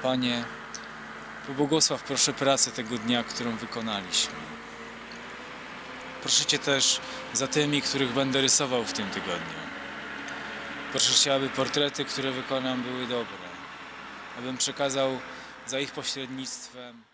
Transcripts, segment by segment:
Panie, pobłogosław proszę pracę tego dnia, którą wykonaliśmy. Proszę Cię też za tymi, których będę rysował w tym tygodniu. Proszę Cię, aby portrety, które wykonam, były dobre. Abym przekazał za ich pośrednictwem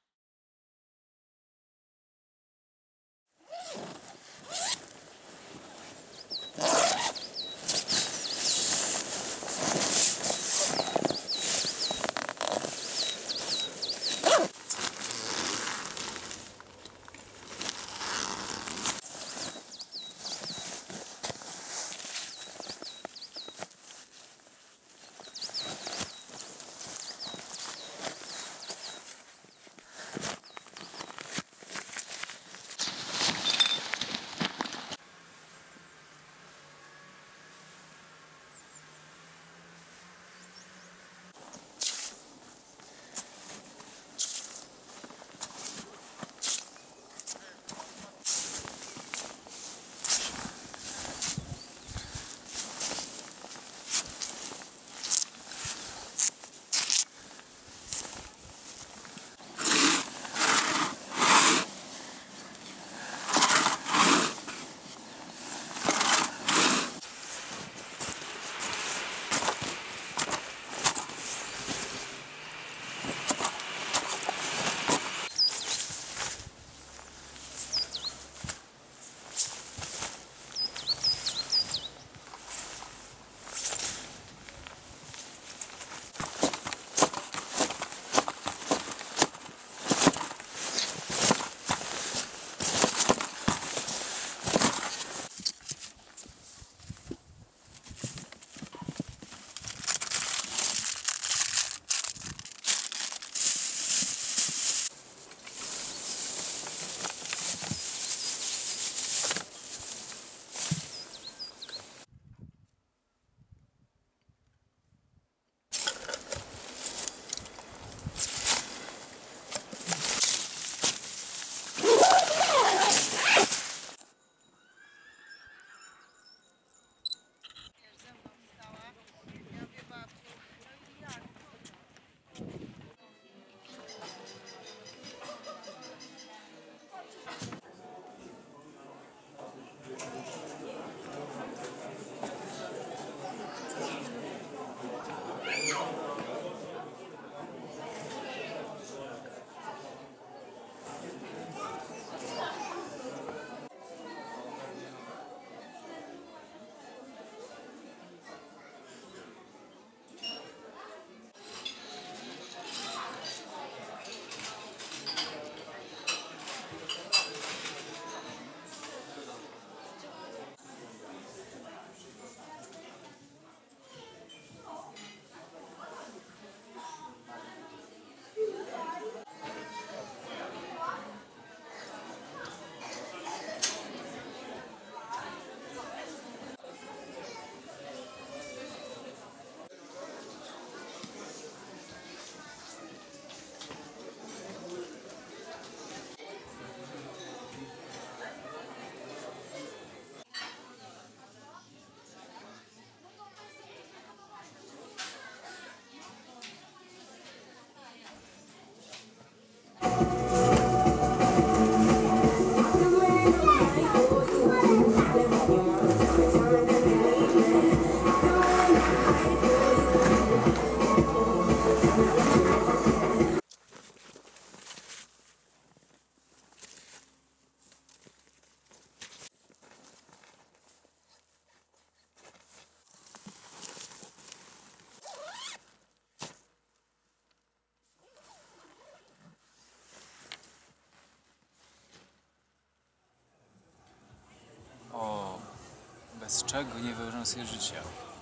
bez czego nie wyobrażam sobie życia.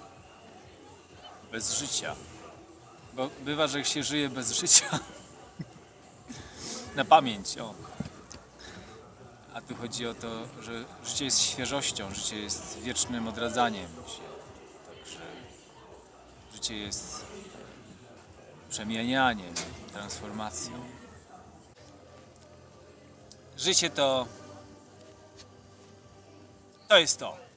Bez życia. Bo bywa, że się żyje bez życia. Na pamięć, o. A tu chodzi o to, że życie jest świeżością, życie jest wiecznym odradzaniem się. Także życie jest przemienianiem, transformacją. Życie to jest to.